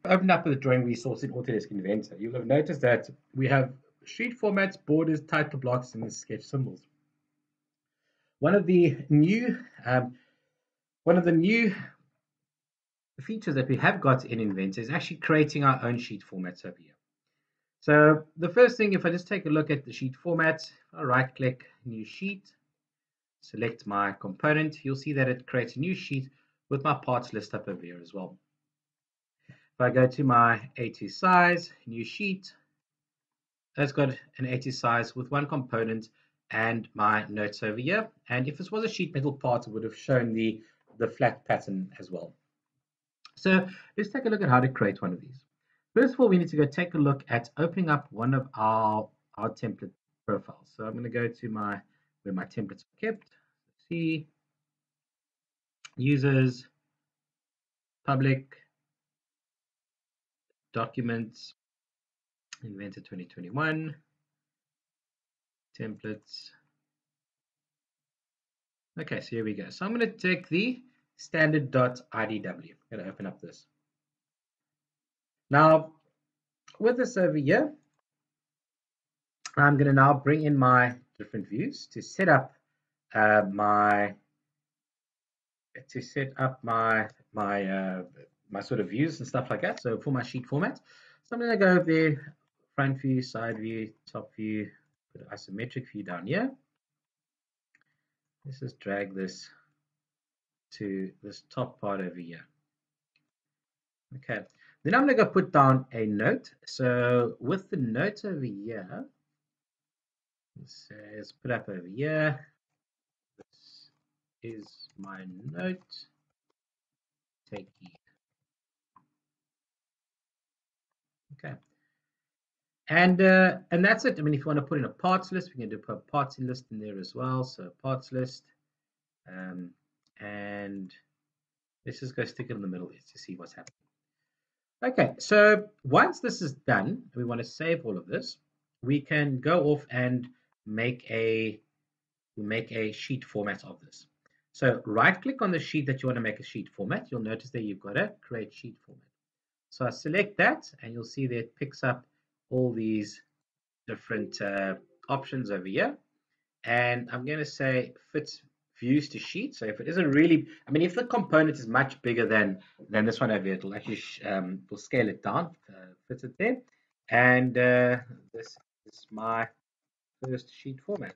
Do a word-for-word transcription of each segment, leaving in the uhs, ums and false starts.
Open up the drawing resource in Autodesk Inventor, you'll have noticed that we have sheet formats, borders, title blocks, and sketch symbols. One of the new um, one of the new features that we have got in Inventor is actually creating our own sheet formats over here. So the first thing, if I just take a look at the sheet format, I right click new sheet, select my component, you'll see that it creates a new sheet with my parts list up over here as well. If I go to my A two size, new sheet, that's got an A two size with one component and my notes over here. And if this was a sheet metal part, it would have shown the, the flat pattern as well. So let's take a look at how to create one of these. First of all, we need to go take a look at opening up one of our, our template profiles. So I'm going to go to my where my templates are kept. See, users, public, documents, Inventor twenty twenty-one, templates. Okay, so here we go. So I'm going to take the standard.idw. I'm going to open up this. Now, with this over here, I'm going to now bring in my different views to set up uh, my to set up my my uh, my sort of views and stuff like that. So for my sheet format, so I'm going to go over there, front view, side view, top view, put an isometric view down here. Let's just drag this to this top part over here. Okay, then I'm going to go put down a note. So with the note over here, it says put up over here. This is my note. Take heed. Okay, and uh, and that's it. I mean, if you want to put in a parts list, we can do put a parts list in there as well. So parts list, um, and let's just go stick it in the middle here to see what's happening. Okay, so once this is done, we want to save all of this. We can go off and make a make a sheet format of this. So right click on the sheet that you want to make a sheet format. You'll notice that you've got a create sheet format. So I select that and you'll see that it picks up all these different uh, options over here. And I'm going to say fit views to sheet. So if it isn't really, I mean, if the component is much bigger than than this one over here, it'll actually um, will scale it down, uh, fit it there. And uh, this is my first sheet format.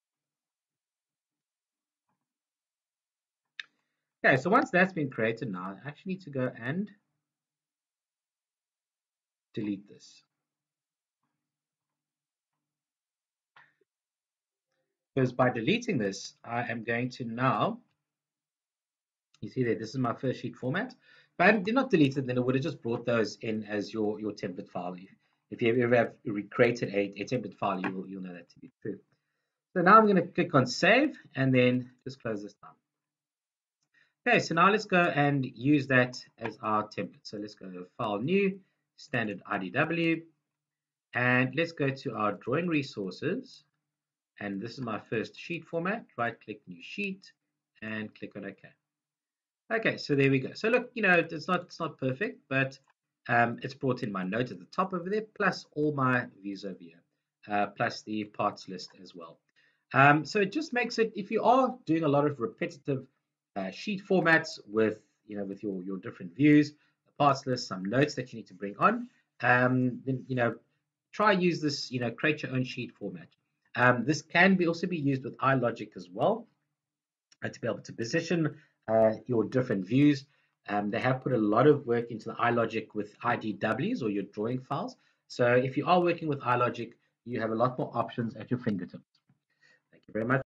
Okay, so once that's been created now, I actually need to go and delete this. Because by deleting this, I am going to now, you see that this is my first sheet format. If I did not delete it, then it would have just brought those in as your, your template file. If you ever have recreated a, a template file, you will, you'll know that to be true. So now I'm going to click on save and then just close this down. Okay, so now let's go and use that as our template. So let's go to File New, Standard I D W, and let's go to our drawing resources. And this is my first sheet format. Right click New Sheet and click on OK. Okay, so there we go. So look, you know, it's not it's not perfect, but um, it's brought in my note at the top over there, plus all my views over here, uh, plus the parts list as well. Um, so it just makes it, if you are doing a lot of repetitive uh, sheet formats with, you know, with your your different views, the parts list, some notes that you need to bring on, um, then you know, try use this, you know, create your own sheet format. Um, this can be also be used with iLogic as well uh, to be able to position uh, your different views. Um, they have put a lot of work into the iLogic with I D Ws or your drawing files. So if you are working with iLogic, you have a lot more options at your fingertips. Thank you very much.